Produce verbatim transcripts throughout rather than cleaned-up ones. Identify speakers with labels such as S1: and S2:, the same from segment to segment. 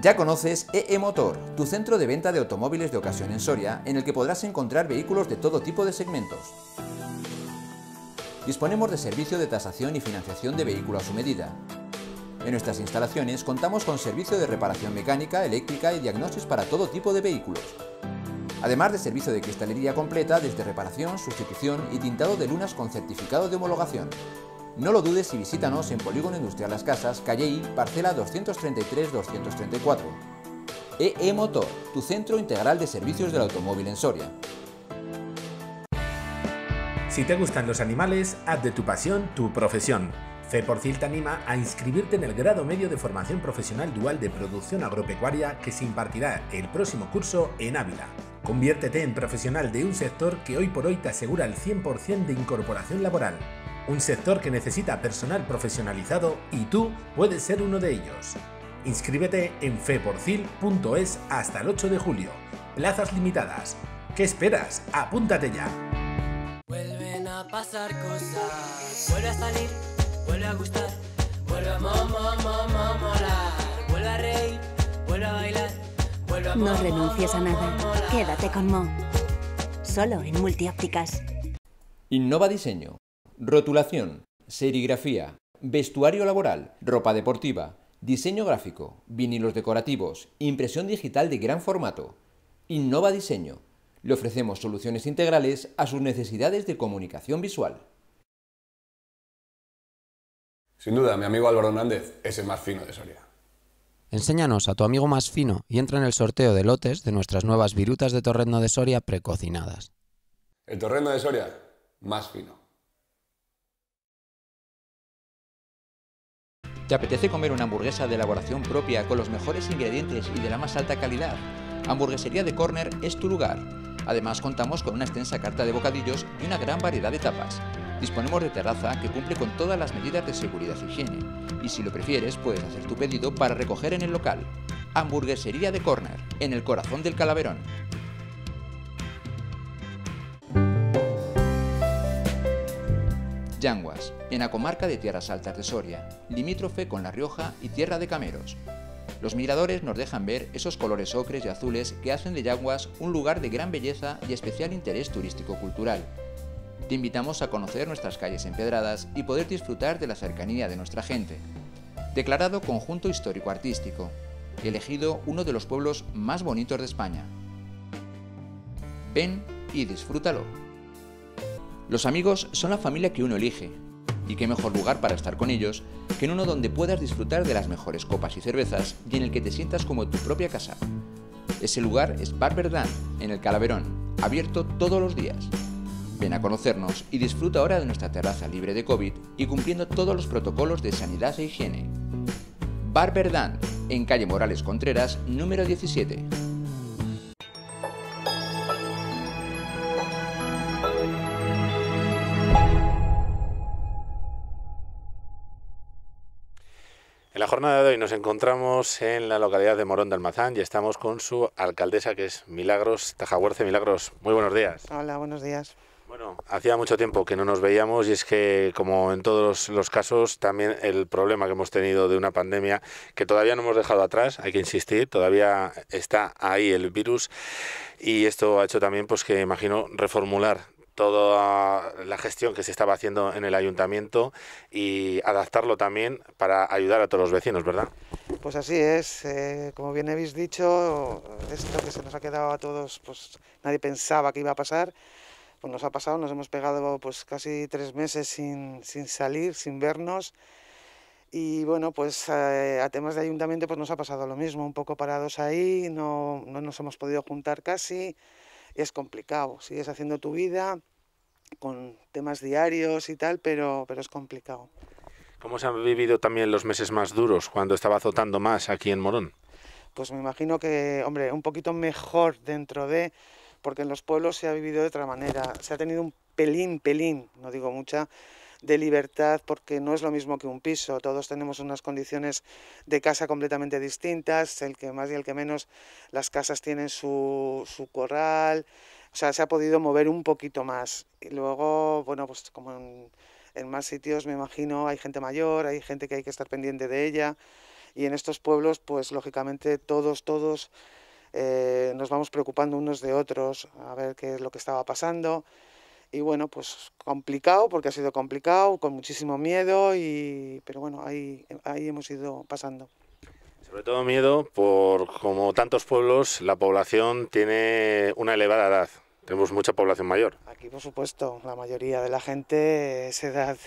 S1: Ya conoces E E Motor, tu centro de venta de automóviles de ocasión en Soria, en el que podrás encontrar vehículos de todo tipo de segmentos. Disponemos de servicio de tasación y financiación de vehículo a su medida. En nuestras instalaciones contamos con servicio de reparación mecánica, eléctrica y diagnosis para todo tipo de vehículos. Además de servicio de cristalería completa desde reparación, sustitución y tintado de lunas con certificado de homologación. No lo dudes y visítanos en Polígono Industrial Las Casas, calle I, parcela doscientos treinta y tres doscientos treinta y cuatro. E E Motor, tu centro integral de servicios del automóvil en Soria.
S2: Si te gustan los animales, haz de tu pasión tu profesión. FEPORCIL te anima a inscribirte en el grado medio de formación profesional dual de producción agropecuaria que se impartirá el próximo curso en Ávila. Conviértete en profesional de un sector que hoy por hoy te asegura el cien por cien de incorporación laboral. Un sector que necesita personal profesionalizado y tú puedes ser uno de ellos. Inscríbete en feporcil punto es hasta el ocho de julio. Plazas limitadas. ¿Qué esperas? ¡Apúntate ya!
S3: Vuelven a pasar cosas, vuelve a salir, vuelve a gustar, vuelve a mo, mo, mo, mo, molar, vuelve a reír, vuelve a bailar, vuelve a mo,
S4: No renuncies a
S3: mo,
S4: nada,
S3: mo, molar.
S4: quédate con Mo. Solo en Multiópticas.
S1: Innova Diseño, rotulación, serigrafía, vestuario laboral, ropa deportiva, diseño gráfico, vinilos decorativos, impresión digital de gran formato. Innova Diseño. Le ofrecemos soluciones integrales a sus necesidades de comunicación visual.
S5: Sin duda, mi amigo Álvaro Hernández es el más fino de Soria.
S6: Enséñanos a tu amigo más fino y entra en el sorteo de lotes de nuestras nuevas virutas de torrezno de Soria precocinadas.
S5: El torrezno de Soria, más fino.
S1: ¿Te apetece comer una hamburguesa de elaboración propia con los mejores ingredientes y de la más alta calidad? Hamburguesería de Corner es tu lugar. Además contamos con una extensa carta de bocadillos y una gran variedad de tapas. Disponemos de terraza que cumple con todas las medidas de seguridad y higiene. Y si lo prefieres, puedes hacer tu pedido para recoger en el local. Hamburguesería de Corner, en el corazón del Calaverón. Yanguas, en la comarca de Tierras Altas de Soria, limítrofe con La Rioja y Tierra de Cameros. Los miradores nos dejan ver esos colores ocres y azules que hacen de Yanguas un lugar de gran belleza y especial interés turístico-cultural. Te invitamos a conocer nuestras calles empedradas y poder disfrutar de la cercanía de nuestra gente. Declarado Conjunto Histórico-Artístico, elegido uno de los pueblos más bonitos de España. Ven y disfrútalo. Los amigos son la familia que uno elige, y qué mejor lugar para estar con ellos que en uno donde puedas disfrutar de las mejores copas y cervezas y en el que te sientas como en tu propia casa. Ese lugar es Bar Verdán, en el Calaverón, abierto todos los días. Ven a conocernos y disfruta ahora de nuestra terraza libre de COVID y cumpliendo todos los protocolos de sanidad e higiene. Bar Verdán, en calle Morales Contreras, número diecisiete.
S2: En la jornada de hoy nos encontramos en la localidad de Morón de Almazán y estamos con su alcaldesa, que es Milagros Tajahuerce. Milagros, muy buenos días.
S7: Hola, buenos días.
S2: Bueno, hacía mucho tiempo que no nos veíamos y es que, como en todos los casos, también el problema que hemos tenido de una pandemia que todavía no hemos dejado atrás, hay que insistir, todavía está ahí el virus y esto ha hecho también, pues que imagino, reformular toda la gestión que se estaba haciendo en el ayuntamiento y adaptarlo también para ayudar a todos los vecinos, ¿verdad?
S7: Pues así es, eh, como bien habéis dicho, esto que se nos ha quedado a todos, pues nadie pensaba que iba a pasar, pues nos ha pasado, nos hemos pegado pues casi tres meses sin, sin salir, sin vernos y bueno, pues eh, a temas de ayuntamiento pues nos ha pasado lo mismo, un poco parados ahí, no, no nos hemos podido juntar casi. Es complicado, sigues haciendo tu vida con temas diarios y tal, pero, pero es complicado.
S2: ¿Cómo se han vivido también los meses más duros, cuando estaba azotando más aquí en Morón?
S7: Pues me imagino que, hombre, un poquito mejor dentro de, porque en los pueblos se ha vivido de otra manera, se ha tenido un pelín, pelín, no digo mucha, de libertad, porque no es lo mismo que un piso, todos tenemos unas condiciones de casa completamente distintas, el que más y el que menos, las casas tienen su, su corral, o sea, se ha podido mover un poquito más. Y luego, bueno, pues como en, en más sitios me imagino, hay gente mayor, hay gente que hay que estar pendiente de ella, y en estos pueblos, pues lógicamente todos, todos eh, nos vamos preocupando unos de otros, a ver qué es lo que estaba pasando. Y bueno, pues complicado, porque ha sido complicado, con muchísimo miedo, y pero bueno, ahí, ahí hemos ido pasando.
S8: Sobre todo miedo por, como tantos pueblos, la población tiene una elevada edad. Tenemos mucha población mayor.
S7: Aquí, por supuesto, la mayoría de la gente es edad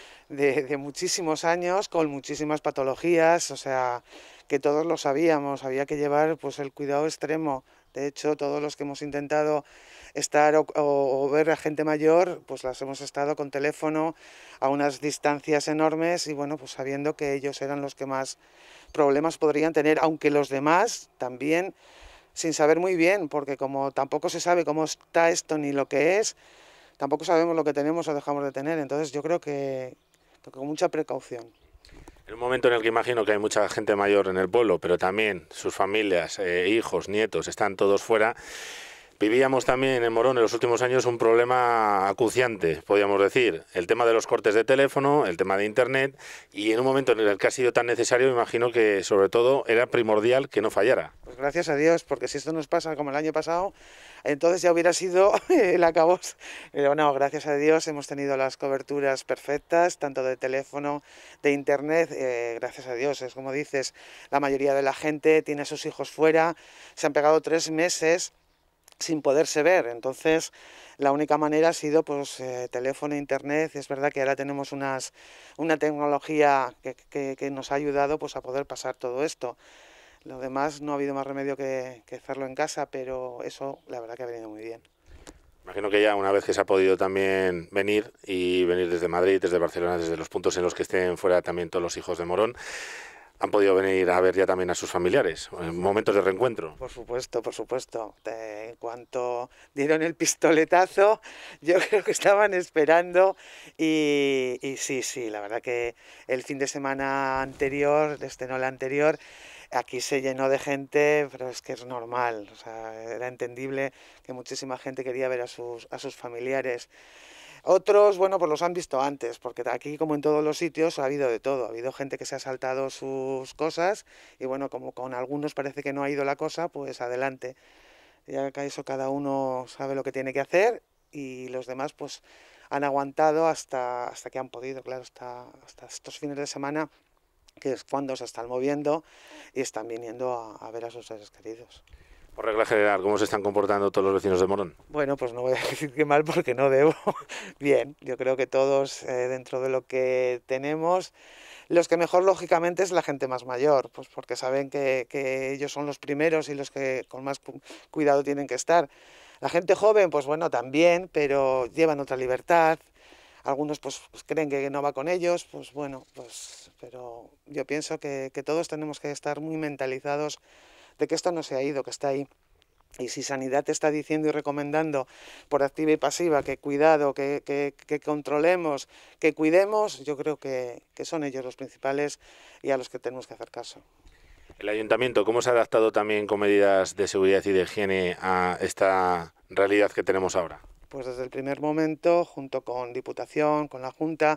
S7: de, de muchísimos años, con muchísimas patologías, o sea, que todos lo sabíamos, había que llevar pues el cuidado extremo. De hecho, todos los que hemos intentado estar o, o, o ver a gente mayor, pues las hemos estado con teléfono a unas distancias enormes y bueno, pues sabiendo que ellos eran los que más problemas podrían tener, aunque los demás también, sin saber muy bien, porque como tampoco se sabe cómo está esto ni lo que es, tampoco sabemos lo que tenemos o dejamos de tener, entonces yo creo que, que con mucha precaución.
S8: En un momento en el que imagino que hay mucha gente mayor en el pueblo, pero también sus familias, eh, hijos, nietos, están todos fuera, vivíamos también en Morón en los últimos años un problema acuciante, podríamos decir, el tema de los cortes de teléfono, el tema de internet, y en un momento en el que ha sido tan necesario, me imagino que sobre todo era primordial que no fallara.
S7: Pues gracias a Dios, porque si esto nos pasa como el año pasado, entonces ya hubiera sido el acabose. Pero no, gracias a Dios hemos tenido las coberturas perfectas, tanto de teléfono, de internet, eh, gracias a Dios, es como dices, la mayoría de la gente tiene a sus hijos fuera, se han pegado tres meses sin poderse ver, entonces la única manera ha sido pues eh, teléfono e internet. Es verdad que ahora tenemos unas, una tecnología que, que, que nos ha ayudado pues a poder pasar todo esto. Lo demás no ha habido más remedio que, que hacerlo en casa, pero eso la verdad que ha venido muy bien.
S8: Imagino que ya una vez que se ha podido también venir, y venir desde Madrid, desde Barcelona, desde los puntos en los que estén fuera también todos los hijos de Morón, han podido venir a ver ya también a sus familiares, en momentos de reencuentro.
S7: Por supuesto, por supuesto. En cuanto dieron el pistoletazo, yo creo que estaban esperando y, y sí, sí, la verdad que el fin de semana anterior, este no el anterior, aquí se llenó de gente, pero es que es normal, o sea, era entendible que muchísima gente quería ver a sus, a sus familiares. Otros, bueno, pues los han visto antes, porque aquí, como en todos los sitios, ha habido de todo. Ha habido gente que se ha saltado sus cosas y, bueno, como con algunos parece que no ha ido la cosa, pues adelante. Ya que eso cada uno sabe lo que tiene que hacer y los demás, pues, han aguantado hasta, hasta que han podido, claro, hasta, hasta estos fines de semana, que es cuando se están moviendo y están viniendo a, a ver a sus seres queridos.
S8: Por regla general, ¿cómo se están comportando todos los vecinos de Morón?
S7: Bueno, pues no voy a decir que mal porque no debo. Bien, yo creo que todos eh, dentro de lo que tenemos, los que mejor lógicamente es la gente más mayor, pues porque saben que, que ellos son los primeros y los que con más cu cuidado tienen que estar. La gente joven, pues bueno, también, pero llevan otra libertad. Algunos pues, pues creen que no va con ellos, pues bueno, pues pero yo pienso que, que todos tenemos que estar muy mentalizados de que esto no se ha ido, que está ahí. Y si Sanidad te está diciendo y recomendando por activa y pasiva que cuidado, que, que, que controlemos, que cuidemos, yo creo que, que son ellos los principales y a los que tenemos que hacer caso.
S8: El Ayuntamiento, ¿cómo se ha adaptado también con medidas de seguridad y de higiene a esta realidad que tenemos ahora?
S7: Pues desde el primer momento, junto con Diputación, con la Junta,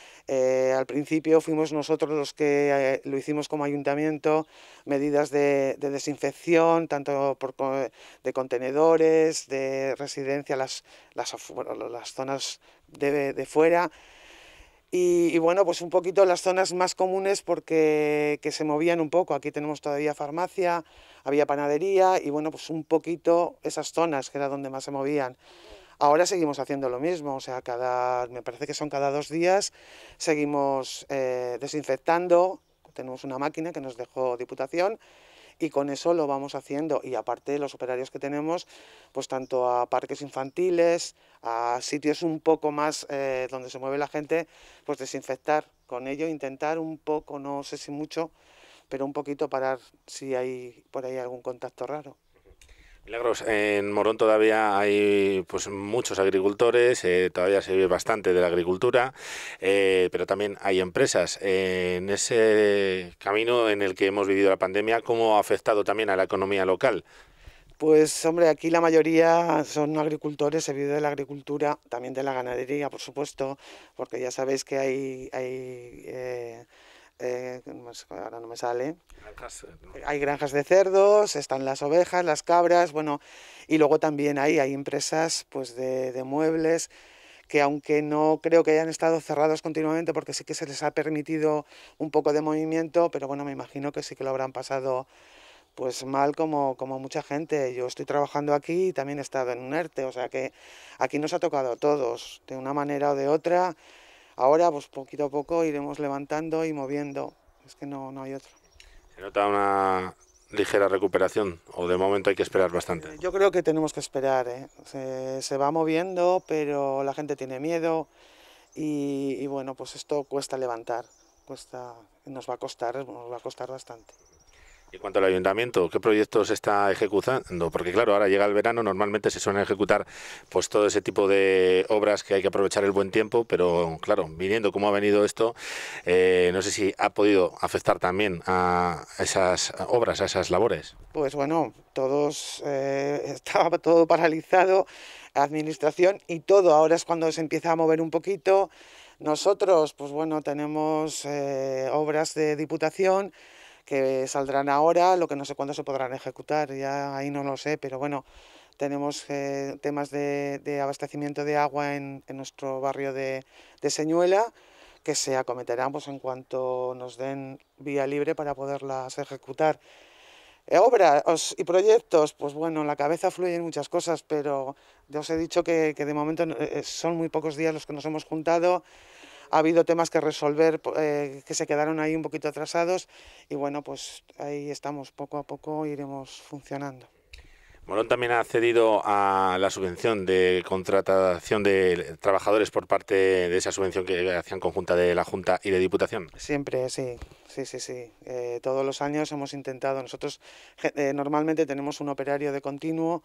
S7: Eh, al principio fuimos nosotros los que eh, lo hicimos como ayuntamiento, medidas de, de desinfección, tanto por, de contenedores, de residencia, las, las, bueno, las zonas de, de fuera. Y, y bueno, pues un poquito las zonas más comunes porque que se movían un poco. Aquí tenemos todavía farmacia, había panadería y bueno, pues un poquito esas zonas que era donde más se movían. Ahora seguimos haciendo lo mismo, o sea, cada, me parece que son cada dos días, seguimos eh, desinfectando, tenemos una máquina que nos dejó Diputación y con eso lo vamos haciendo. Y aparte los operarios que tenemos, pues tanto a parques infantiles, a sitios un poco más eh, donde se mueve la gente, pues desinfectar con ello, intentar un poco, no sé si mucho, pero un poquito parar si hay por ahí algún contacto raro.
S8: Milagros, en Morón todavía hay pues muchos agricultores, eh, todavía se vive bastante de la agricultura, eh, pero también hay empresas. Eh, en ese camino en el que hemos vivido la pandemia, ¿cómo ha afectado también a la economía local?
S7: Pues hombre, aquí la mayoría son agricultores, se vive de la agricultura, también de la ganadería, por supuesto, porque ya sabéis que hay, hay eh, eh, ahora no me sale.
S8: Granjas, ¿no?
S7: Hay granjas de cerdos, están las ovejas, las cabras, bueno, y luego también hay, hay empresas pues de, de muebles que aunque no creo que hayan estado cerrados continuamente porque sí que se les ha permitido un poco de movimiento, pero bueno, me imagino que sí que lo habrán pasado pues mal como, como mucha gente. Yo estoy trabajando aquí y también he estado en un ERTE, o sea que aquí nos ha tocado a todos, de una manera o de otra. Ahora pues poquito a poco iremos levantando y moviendo, es que no, no hay otro.
S8: ¿Se nota una ligera recuperación o de momento hay que esperar bastante?
S7: Yo creo que tenemos que esperar, ¿eh? se, se va moviendo, pero la gente tiene miedo y, y bueno, pues esto cuesta levantar, cuesta, nos va a costar, nos va a costar bastante.
S8: Y en cuanto al ayuntamiento, ¿qué proyectos está ejecutando? Porque claro, ahora llega el verano, normalmente se suelen ejecutar pues todo ese tipo de obras que hay que aprovechar el buen tiempo, pero claro, viniendo como ha venido esto, eh, no sé si ha podido afectar también a esas obras, a esas labores.
S7: Pues bueno, todos, eh, estaba todo paralizado, administración y todo, ahora es cuando se empieza a mover un poquito. Nosotros, pues bueno, tenemos eh, obras de Diputación que saldrán ahora, lo que no sé cuándo se podrán ejecutar, ya ahí no lo sé, pero bueno, tenemos eh, temas de, de abastecimiento de agua en, en nuestro barrio de, de Señuela, que se acometerán pues, en cuanto nos den vía libre para poderlas ejecutar. Eh, obras y proyectos, pues bueno, en la cabeza fluyen muchas cosas, pero ya os he dicho que, que de momento eh, son muy pocos días los que nos hemos juntado. Ha habido temas que resolver eh, que se quedaron ahí un poquito atrasados y bueno, pues ahí estamos, poco a poco iremos funcionando.
S8: Morón también ha accedido a la subvención de contratación de trabajadores por parte de esa subvención que hacían conjunta de la Junta y de Diputación.
S7: Siempre, sí, sí, sí, sí. Eh, todos los años hemos intentado, nosotros eh, normalmente tenemos un operario de continuo,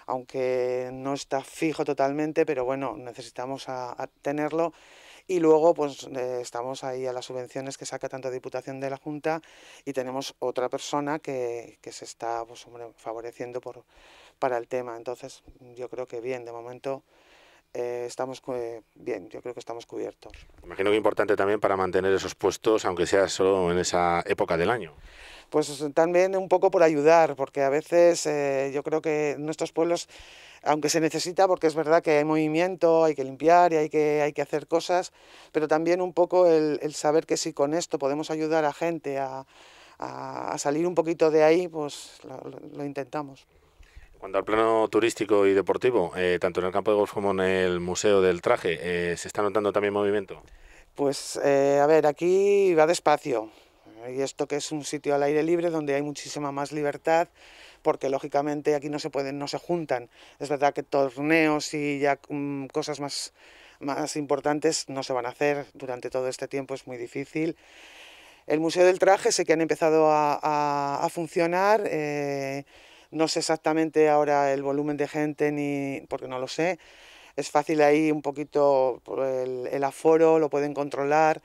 S7: aunque no está fijo totalmente, pero bueno, necesitamos a, a tenerlo. Y luego pues eh, estamos ahí a las subvenciones que saca tanto Diputación de la Junta y tenemos otra persona que, que se está pues, hombre, favoreciendo por, para el tema. Entonces yo creo que bien, de momento eh, estamos eh, bien, yo creo que estamos cubiertos.
S8: Imagino que importante también para mantener esos puestos, aunque sea solo en esa época del año.
S7: Pues también un poco por ayudar, porque a veces eh, yo creo que en nuestros pueblos, aunque se necesita, porque es verdad que hay movimiento, hay que limpiar y hay que, hay que hacer cosas, pero también un poco el, el saber que si con esto podemos ayudar a gente a, a, a salir un poquito de ahí, pues lo, lo intentamos.
S8: En cuanto al plano turístico y deportivo, eh, tanto en el campo de golf como en el Museo del Traje, eh, ¿se está notando también movimiento?
S7: Pues eh, a ver, aquí va despacio. Y esto que es un sitio al aire libre donde hay muchísima más libertad, porque lógicamente aquí no se pueden, no se juntan. Es verdad que torneos y ya um, cosas más, más importantes no se van a hacer durante todo este tiempo, es muy difícil. El Museo del Traje sé que han empezado a, a, a funcionar, eh, no sé exactamente ahora el volumen de gente, ni porque no lo sé. Es fácil ahí un poquito el, el aforo, lo pueden controlar.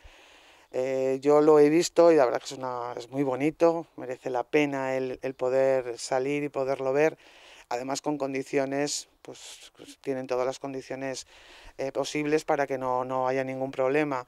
S7: Eh, yo lo he visto y la verdad que es, una, es muy bonito, merece la pena el, el poder salir y poderlo ver, además con condiciones, pues, pues tienen todas las condiciones eh, posibles para que no, no haya ningún problema.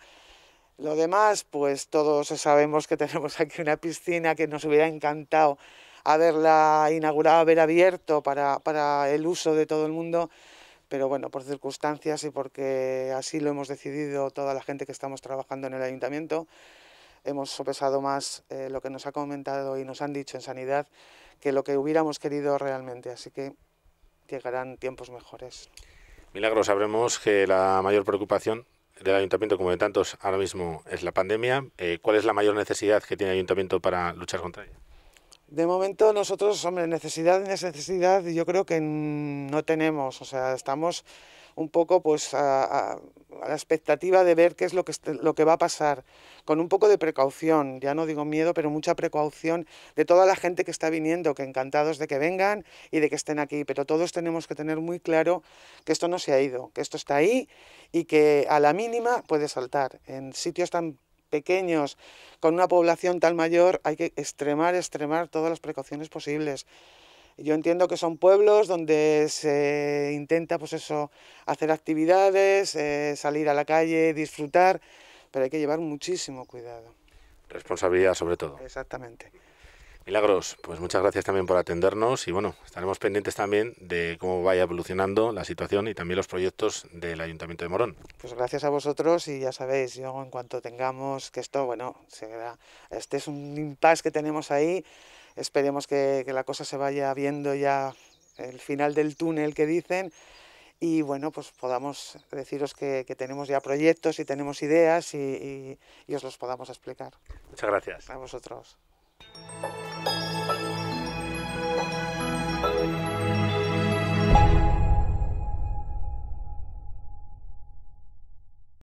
S7: Lo demás, pues todos sabemos que tenemos aquí una piscina que nos hubiera encantado haberla inaugurado, haber abierto para, para el uso de todo el mundo, pero bueno, por circunstancias y porque así lo hemos decidido toda la gente que estamos trabajando en el ayuntamiento, hemos sopesado más eh, lo que nos ha comentado y nos han dicho en sanidad que lo que hubiéramos querido realmente, así que llegarán tiempos mejores.
S8: Milagros, sabremos que la mayor preocupación del ayuntamiento, como de tantos ahora mismo, es la pandemia. Eh, ¿Cuál es la mayor necesidad que tiene el ayuntamiento para luchar contra ella?
S7: De momento nosotros, hombre, necesidad, necesidad, yo creo que no tenemos, o sea, estamos un poco pues a, a, a la expectativa de ver qué es lo que, lo que va a pasar, con un poco de precaución, ya no digo miedo, pero mucha precaución de toda la gente que está viniendo, que encantados de que vengan y de que estén aquí, pero todos tenemos que tener muy claro que esto no se ha ido, que esto está ahí y que a la mínima puede saltar. En sitios tan pequeños, con una población tan mayor, hay que extremar, extremar todas las precauciones posibles. Yo entiendo que son pueblos donde se intenta, pues eso, hacer actividades, eh, salir a la calle, disfrutar, pero hay que llevar muchísimo cuidado.
S8: Responsabilidad sobre todo.
S7: Exactamente.
S8: Milagros, pues muchas gracias también por atendernos y bueno, estaremos pendientes también de cómo vaya evolucionando la situación y también los proyectos del Ayuntamiento de Morón.
S7: Pues gracias a vosotros y ya sabéis, yo en cuanto tengamos que esto, bueno, se queda, este es un impasse que tenemos ahí, esperemos que, que la cosa se vaya viendo ya el final del túnel que dicen y bueno, pues podamos deciros que, que tenemos ya proyectos y tenemos ideas y, y, y os los podamos explicar.
S8: Muchas gracias.
S7: A vosotros.